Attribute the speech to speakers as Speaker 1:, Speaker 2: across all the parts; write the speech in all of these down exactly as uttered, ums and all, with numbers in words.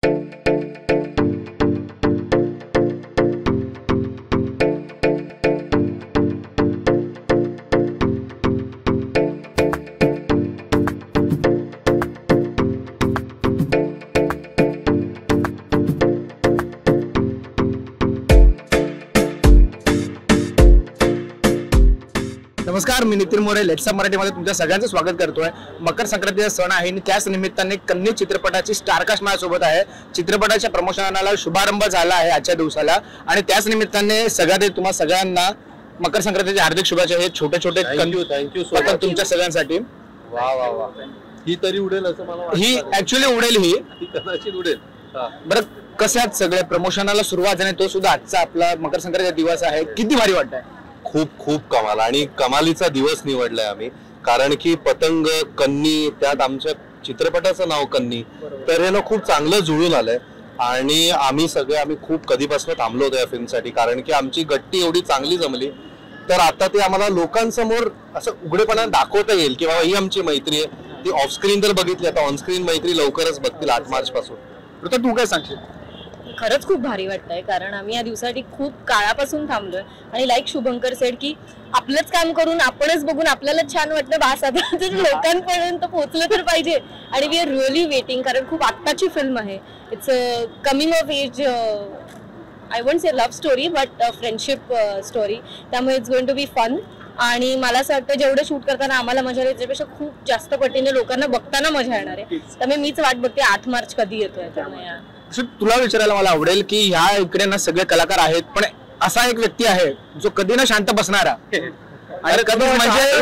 Speaker 1: नमस्कार, मी Nitin More let's up मराठीमध्ये तुमच्या सगळ्यांचं स्वागत करतोय। मकर संक्रांतीचा सण आहे आणि त्याच निमित्ताने कन्नी चित्रपटाची स्टारकास्ट माझ्यासोबत आहे। चित्रपटाच्या प्रमोशनाला शुभारंभ झाला आहे आजच्या दिवसाला आणि त्याच निमित्ताने सगळ्यात तुम्हा सगळ्यांना मकर संक्रांतीच्या हार्दिक शुभेच्छा। हे छोटे छोटे
Speaker 2: थँक्यू थँक्यू सो मच
Speaker 1: तुमच्या सगळ्यांसाठी।
Speaker 2: वा वा वा ही तरी उडेल असं मला वाटतं।
Speaker 1: ही ऍक्च्युअली उडेल, ही
Speaker 2: ही कदाचित उडेल।
Speaker 1: बरं, कशात सगळे प्रमोशनाला सुरुवात आणि तो सुद्धा आजचा आपला मकर संक्रांतीचा दिवस आहे, किती भारी वाटतंय?
Speaker 2: खूप खूप कमाल आणि कमालीचा दिवस निवडलाय आम्ही, कारण की पतंग कन्नी, त्यात आमच्या चित्रपटाचं नाव कन्नी, तर हे ना खूप चांगलं जुळून आलंय आणि आम्ही सगळे आम्ही खूप कधीपासून थांबलो होतो या फिल्मसाठी, कारण की आमची गट्टी एवढी चांगली जमली तर आता ते आम्हाला लोकांसमोर असं उघडेपणा दाखवता येईल की बाबा ही आमची मैत्री आहे। ती ऑफस्क्रीन तर बघितली, आता ऑनस्क्रीन मैत्री लवकरच बघतील आठ मार्च पासून।
Speaker 1: तर तू काय सांगशील?
Speaker 3: खरंच खूप भारी वाटतंय, कारण आम्ही या दिवसासाठी खूप काळापासून थांबलोय आणि लाईक शुभंकर सेड की आपलंच काम करून आपणच बघून आपल्याला छान वाटलं, बास आता लोकांपर्यंत पोहोचलं तर पाहिजे आणि वी आर रिअली वेटिंग, कारण खूप आत्ताची फिल्म आहे। It's a coming of age, I won't say love story but friendship story, त्यामुळे it's going to be fun आणि मला असं वाटतं जेवढं शूट करताना आम्हाला मजा येईल त्याच्यापेक्षा खूप जास्त पटीने लोकांना बघताना मजा येणार आहे। त्यामुळे मीच वाट बघते आठ मार्च कधी येतोय। त्यामुळे
Speaker 1: तुला विचारायला मला आवडेल की ह्या इकडे ना सगळे कलाकार आहेत, पण असा एक व्यक्ती आहे जो कधी ना शांत बसणारा आणि कधी म्हणजे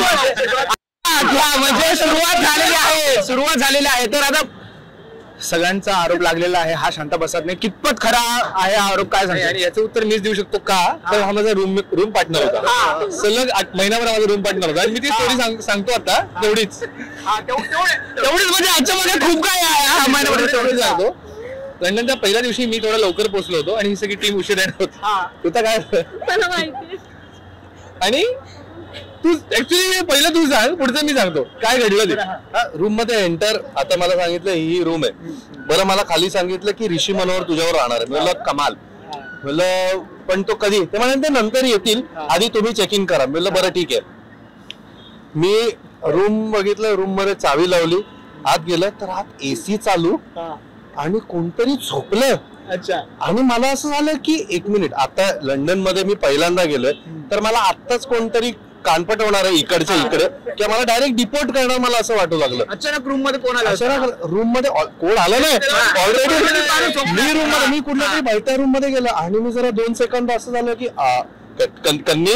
Speaker 1: म्हणजे सुरुवात झालेली आहे सुरुवात झालेली आहे तर आता सगळ्यांचा आरोप लागलेला आहे हा शांत बसत नाही। कितपत खरा आहे हा आरोप, काय सांगतो? आणि याचं उत्तर मीच देऊ शकतो का, तर हा माझा रूम रूम पार्टनर होता, सलग आठ महिन्याभर माझा रूम पार्टनर होता आणि मी ती स्टोरी सांगतो आता तेवढीच तेवढीच म्हणजे आजच्या मध्ये खूप काय आहे महिन्याभर तेवढीच सांगतो। लंडनच्या पहिल्या दिवशी मी थोडा लवकर पोहोचलो होतो आणि ही सगळी टीम उशीर येणार होती, तुझं काय
Speaker 3: मला माहिती।
Speaker 1: आणि तू ऍक्च्युली पहिलं तू सांग, पुढचं मी सांगतो काय घडलं ते।
Speaker 2: रूम मध्ये एंटर, आता मला सांगितलं ही रूम आहे, बरं मला खाली सांगितलं की ऋषी मनोहर तुझ्यावर राहणार आहे, म्हणलं कमाल, म्हणलं पण तो कधी, ते म्हणाले नंतर येतील, आधी तुम्ही चेक इन करा, म्हणलं बरं ठीक आहे। मी रूम बघितलं, रूम मध्ये चावी लावली, आत गेलं तर आत एसी चालू आणि कोणतरी झोपलं।
Speaker 1: अच्छा,
Speaker 2: आणि मला असं झालं की एक मिनिट, आता लंडन मध्ये मी पहिल्यांदा गेलोय तर मला आत्ताच कोणतरी कानपट होणार आहे इकडच्या इकडे किंवा मला डायरेक्ट डिपोर्ट करणार, मला असं वाटू लागलं।
Speaker 1: अचानक रूम मध्ये कोण आलं?
Speaker 2: अचानक रूम मध्ये कोण आलं नाही, ऑलरेडी मी रूम मध्ये मी कुठल्या तरी भलत्या रूम मध्ये गेलो आणि मी जरा दोन सेकंद असं झालं की कन्नी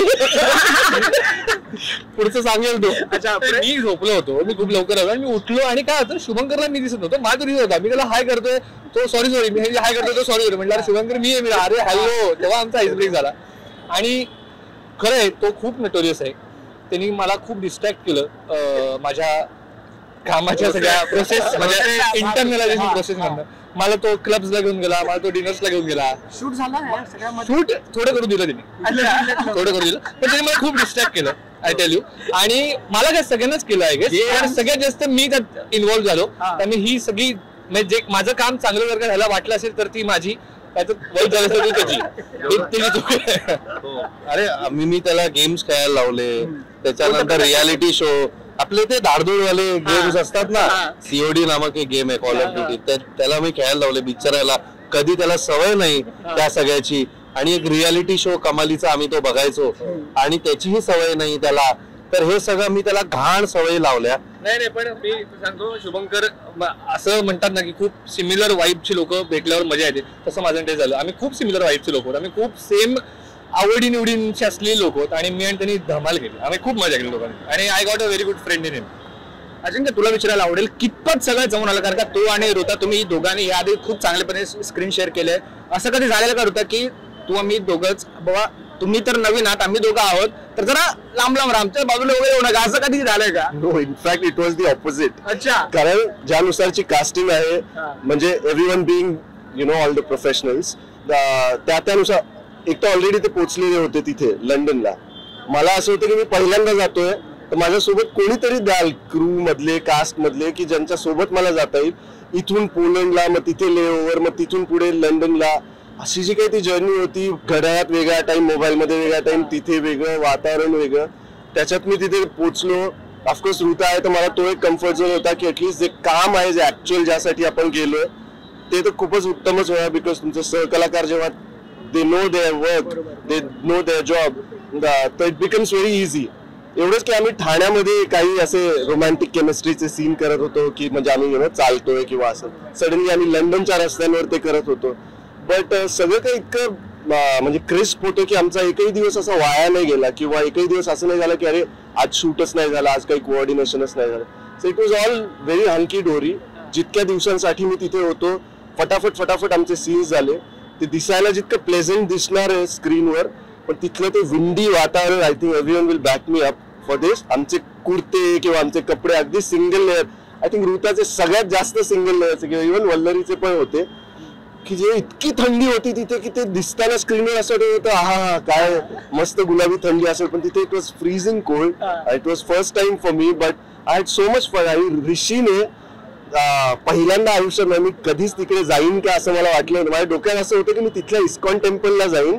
Speaker 2: पुढचं सांगेल तू।
Speaker 1: अच्छा, मी झोपलो होतो, मी खूप लवकर आलो आणि मी उठलो आणि काय होतं शुभंकरला मी दिसत नव्हतो, माझा दिसत होता, मी त्याला हाय करतोय, तो सॉरी सॉरी मी हाय करतोय, तो सॉरी सॉरी म्हटलं शुभंकर मी आहे, अरे हॅलो, तेव्हा आमचा आईस ब्रेक झाला। आणि खरं आहे तो खूप नोटोरियस आहे, त्यांनी मला खूप डिस्ट्रॅक्ट केलं माझ्या कामाच्या सगळ्या प्रोसेस, म्हणजे इंटरनलायझेशन प्रोसेस मधनं। मला तो क्लब्सला घेऊन गेला, मला तो डिनर्सला घेऊन गेला, शूट झाला शूट थोडं करून दिलं त्यांनी, थोडं करून दिलं पण त्यांनी मला खूप डिस्ट्रॅक्ट केलं, आय टेल यू। आणि मला काय सगळ्यांनाच केलं आहे, सगळ्यात जास्त मी त्यात इन्व्हॉल्व्ह झालो, त्यामुळे ही सगळी म्हणजे जे माझं काम चांगलं जर का ह्याला वाटलं असेल तर ती माझी, वाईट झालं असेल त्याची।
Speaker 2: अरे मी मी त्याला गेम्स खेळायला लावले, त्याच्यानंतर रियालिटी शो, आपले ते धाडधूडवाले गेम्स असतात ना, सीओडी नामक एक गेम आहे कॉल ऑफ ड्युटी, त्याला मी खेळायला लावले बिचारायला, कधी त्याला सवय नाही त्या सगळ्याची, आणि एक रियालिटी शो कमालीचा आम्ही तो बघायचो आणि त्याचीही सवय नाही त्याला, तर हे सगळं मी त्याला घाण सवयी लावल्या।
Speaker 1: नाही नाही पण मी सांगतो शुभंकर असं म्हणतात ना की खूप सिमिलर वाईबची लोक भेटल्यावर मजा येते, तसं माझं ते झालं। आम्ही खूप सिमिलर वाईबचे लोक होतो, आम्ही खूप सेम आवडी निवडींची असलेली लोक होत आणि मी आणि त्यांनी धमाल केली, आम्ही खूप मजा केली लोकांनी आणि I got a very good friend in him. Ajinkya, तुला विचारायला आवडेल कितपत सगळं जमून आलं, कारण का तू आणि ऋता तुम्ही दोघांनी याआधी खूप चांगल्यापणे स्क्रीन शेअर केलंय, असं कधी झालेलं का ऋता की तू आम्ही दोघंच बाबा, तुम्ही तर नवीन आहात आम्ही दोघं आहोत तर जरा लांब लांब आमच्या बाजूला वगैरे येऊ नका, असं कधी झालंय का?
Speaker 4: No, in fact it was the opposite.
Speaker 1: अच्छा,
Speaker 4: कारण ज्यानुसारची कास्टिंग आहे, म्हणजे everyone being you know all the professionals, त्या त्यानुसार एक तर ऑलरेडी ते पोहोचलेले होते तिथे लंडनला, मला असं होतं की मी पहिल्यांदा जातोय तर माझ्यासोबत कोणीतरी द्याल क्रू मधले, कास्ट मधले, की ज्यांच्या सोबत मला जाता येईल, इथून पोलंडला, मग तिथे लेओव्हर, मग तिथून पुढे लंडनला, अशी जी काही ती जर्नी होती. घड्याळात वेगळा टाइम, मोबाईलमध्ये वेगळा टाइम, तिथे वेगळं वातावरण वेगळं, त्याच्यात मी तिथे पोहोचलो. ऑफकोर्स ऋता आहे तर मला तो एक कम्फर्ट झोन होता की ऍटलीस्ट जे काम आहे, जे ऍक्च्युअल ज्यासाठी आपण गेलोय ते तर खूपच उत्तमच होणार. बिकॉज तुमचे सहकलाकार जेव्हा they know their work, they know their job, तर इट बिकम्स व्हेरी इझी. एवढंच की आम्ही ठाण्यामध्ये काही असे रोमॅन्टिक केमिस्ट्रीचे सीन करत होतो की म्हणजे आम्ही यु नो चालतोय किंवा असं, सडनली आम्ही लंडनच्या रस्त्यांवर ते करत होतो. बट सगळं काही इतकं म्हणजे क्रिस्प होतं की आमचा एकही दिवस असा वाया नाही गेला किंवा एकही दिवस असं नाही झालं की अरे आज शूटच नाही झालं, आज काही कोऑर्डिनेशनच नाही झालं. So it was all very hunky dory. जितक्या दिवसांसाठी मी तिथे होतो फटाफट फटाफट आमचे सीन्स झाले. ते दिसायला जितकं प्लेझंट दिसणार आहे स्क्रीनवर, पण तिथलं ते विंडी वातावरण, I think everyone will back me up for this. आमचे कुर्ते किंवा आमचे कपडे अगदी सिंगल लेअर, आय थिंक ऋताचे सगळ्यात जास्त सिंगल लेअरचे किंवा इव्हन वल्लरीचे पण होते की जे इतकी थंडी होती तिथे की ते दिसताना स्क्रीनवर असं होतं हा काय मस्त गुलाबी थंडी असेल, पण तिथे it was freezing cold. It was first time for me, but I had so much fun. आणि ऋषीने पहिल्यांदा आयुष्यात मी कधीच तिकडे जाईन का असं मला वाटलं होतं. माझ्या डोक्यात असं होतं की मी तिथल्या इस्कॉन टेम्पलला जाईन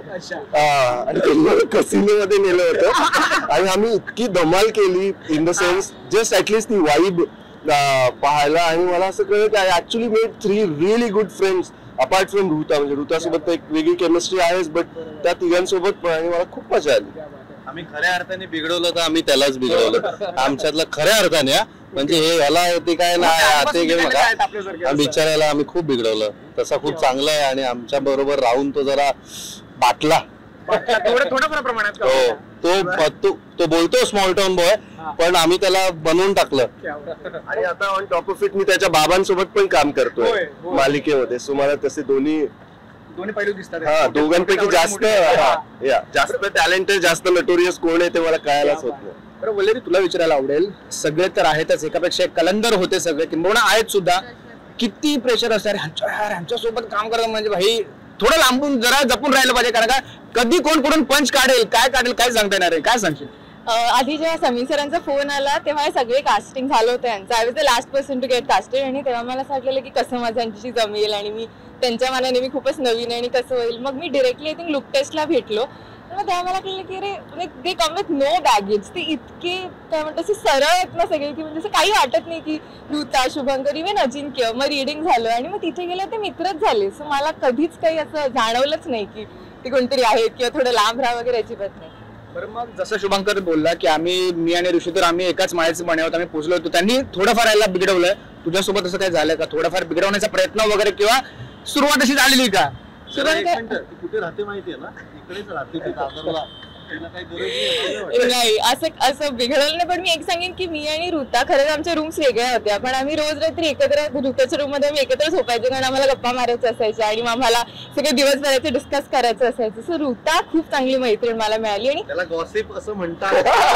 Speaker 4: आणि त्यांनी कसिनोमध्ये नेलं होतं आणि आम्ही इतकी धमाल केली in the sense just at least ती वाईब पाहायला. आणि मला असं कळलं की I actually made three really good friends apart from Hruta. म्हणजे ऋतासोबत एक वेगळी केमिस्ट्री आहेच, बट त्या तिघांसोबत पण आणि मला खूप मजा आली.
Speaker 2: आम्ही खऱ्या अर्थाने बिघडवलं तर आम्ही त्यालाच बिघडवलं आमच्यातलं खऱ्या अर्थाने. म्हणजे हे याला ते काय नाही ते घेऊन नका, बिचारायला आम्ही खूप बिघडवलं. तसा खूप चांगला आहे आणि आमच्या बरोबर राहून तो जरा बाटला.
Speaker 1: थोड्याफार प्रमाणात
Speaker 2: हो, तो तो बोलतो स्मॉल टाउन बॉय, पण आम्ही त्याला बनवून टाकलं.
Speaker 4: आणि आता ऑन टॉप ऑफ इट मी त्याच्या बाबांसोबत पण काम करतोय मालिकेमध्ये. सो मला तसे दोन्ही
Speaker 1: दोन्ही पैलू दिसतात.
Speaker 4: हा, दोघांपैकी जास्त जास्त टॅलेंटेड, जास्त नोटोरियस कोण आहे ते मला कळायलाच होत नाही.
Speaker 1: बरं वल्लरी, तुला विचारायला आवडेल, सगळे तर आहेतच, एकापेक्षा एक कलंदर होते सगळे, किंबहुना आहेत सुद्धा. किती प्रेशर असणार ह्यांच्या सोबत काम करत, म्हणजे भाई थोडं लांबून जरा जपून राहिलं पाहिजे, कारण का कधी कोण कोण पंच काढेल काय काढेल काय सांगता येणार आहे. काय सांगशील?
Speaker 3: आधी जेव्हा समीर सरांचा फोन आला तेव्हा सगळे कास्टिंग झालं होतं यांचं. I was the last person to get casted. आणि तेव्हा मला असं वाटलेलं की कसं माझं यांच्याशी जमेल आणि मी त्यांच्या मनाने मी खूपच नवीन आहे आणि कसं होईल. मग मी डिरेक्टली आय थिंक लुक टेस्टला भेटलो. मग तेव्हा मला कळलं की अरे they come with no baggage. ते इतके काय म्हणतात असे सरळ आहेत ना सगळे की म्हणजे असं काही वाटत नाही की ऋता, शुभंकर, इव्हन अजिंक्य. मग रिडिंग झालं आणि मग तिथे गेलं ते मित्रच झाले. सो मला कधीच काही असं जाणवलंच नाही की ते कोणतरी आहेत किंवा थोडं लांब राहा वगैरे अजिबात नाही.
Speaker 1: बरं, मग जसं शुभंकर बोलला की आम्ही मी आणि ऋषी तर आम्ही एकाच माळ्याचे मणे आहोत, आम्ही पोहोचलो होतो. त्यांनी थोडंफार यायला बिघडवलंय. तुझ्यासोबत असं काय झालं का? थोडाफार बिघडवण्याचा प्रयत्न वगैरे किंवा सुरुवात अशी झालेली का?
Speaker 2: कुठे राहते माहितीये ना, इकडेच राहते ती दादरला.
Speaker 3: नाही असं असं बिघडलं नाही. पण मी एक सांगेन की मी आणि ऋता खरंच आमच्या रूम्स वेगळ्या होत्या, पण आम्ही रोज रात्री एकत्र ऋताच्या रूम मध्ये आम्ही एकत्र झोपायचो कारण आम्हाला गप्पा मारायचं असायच्या आणि आम्हाला सगळे दिवसभराचे डिस्कस करायचं असायचं. सो ऋता खूप चांगली मैत्रीण मला मिळाली. आणि
Speaker 2: त्याला गॉसिप असं म्हणतात,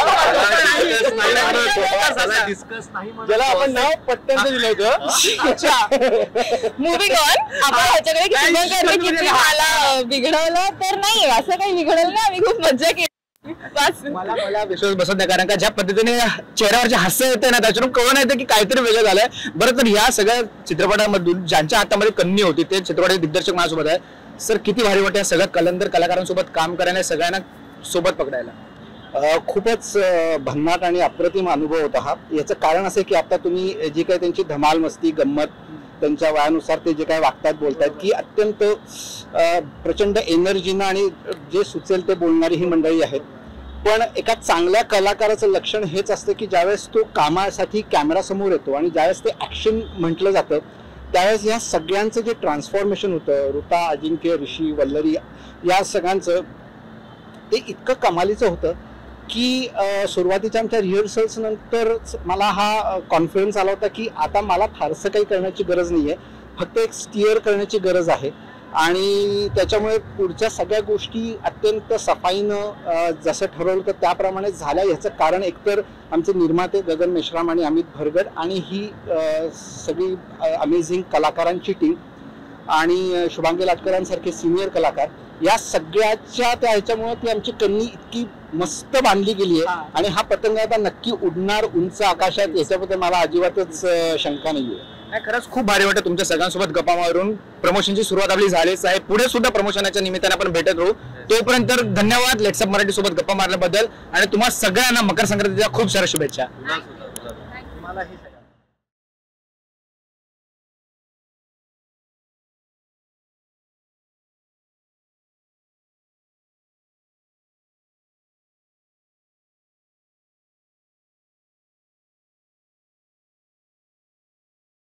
Speaker 1: ज्याला आपण नाव पट्ट्यांचं दिलं होतं.
Speaker 3: मुव्हिंग ऑन, आपण ह्याच्याकडे की शुभंकरने किती मला बिघडवलं तर नाही, असं काही बिघडवलं नाही. आम्ही खूप मजा केली.
Speaker 1: मला मला विश्वास बसत नाही, कारण का ज्या पद्धतीने चेहऱ्यावरचे हास्य येते ना त्याच्यातून कळून येतं की काहीतरी वेगळं झालंय. बरं, तर ह्या सगळ्या चित्रपटामधून ज्यांच्या हातामध्ये कन्नी होती ते चित्रपटाचे दिग्दर्शक माझ्यासोबत आहे. सर, किती भारी वाटतं या सगळ्या कलंदर कलाकारांसोबत काम करायला, सगळ्यांना सोबत पकडायला?
Speaker 5: खूपच भन्नाट आणि अप्रतिम अनुभव होता हा. याचं कारण असं की आता तुम्ही जी काही त्यांची धमाल मस्ती गंमत, त्यांच्या वयानुसार ते जे काही वागतात बोलतात की अत्यंत प्रचंड एनर्जीनं आणि जे सुचेल ते बोलणारी ही मंडळी आहेत. पण एका चांगल्या कलाकाराचं लक्षण हेच असतं की ज्यावेळेस तो कामासाठी कॅमेरासमोर येतो आणि ज्यावेळेस ते ॲक्शन म्हटलं जातं त्यावेळेस या सगळ्यांचं जे ट्रान्सफॉर्मेशन होतं, ऋता, अजिंक्य, ऋषी, वल्लरी या सगळ्यांचं, ते इतकं कमालीचं होतं की सुरुवातीच्या आमच्या रिहर्सल्स नंतर मला हा कॉन्फिडन्स आला होता की आता मला फारसं काही करण्याची गरज नाही आहे, फक्त एक स्टिअर करण्याची गरज आहे. आणि त्याच्यामुळे पुढच्या सगळ्या गोष्टी अत्यंत सफाईनं जसं ठरवलं तर त्याप्रमाणे झाल्या. ह्याचं कारण एकतर आमचे निर्माते गगन मेश्राम आणि अमित भरगड आणि ही सगळी अमेझिंग कलाकारांची टीम. आणि शुभांगी लाटकरांसारखे सिनियर कलाकार, या सगळ्याच्या त्या ह्याच्यामुळे ती आमची कन्नी इतकी मस्त बांधली गेली आहे आणि हा पतंग आता नक्की उडणार उंच आकाशात, याच्याबद्दल मला अजिबातच शंका नाहीये.
Speaker 6: खरंच खूप भारी वाटतं तुमच्या सगळ्यांसोबत गप्पा मारून. प्रमोशनची सुरुवात आपली झालीच आहे, पुढे सुद्धा प्रमोशनाच्या निमित्ताने आपण भेटत राहू. तोपर्यंत धन्यवाद लेट्सअप मराठी सोबत गप्पा मारल्याबद्दल आणि तुम्हाला सगळ्यांना मकर संक्रांतीच्या खूप साऱ्या शुभेच्छा.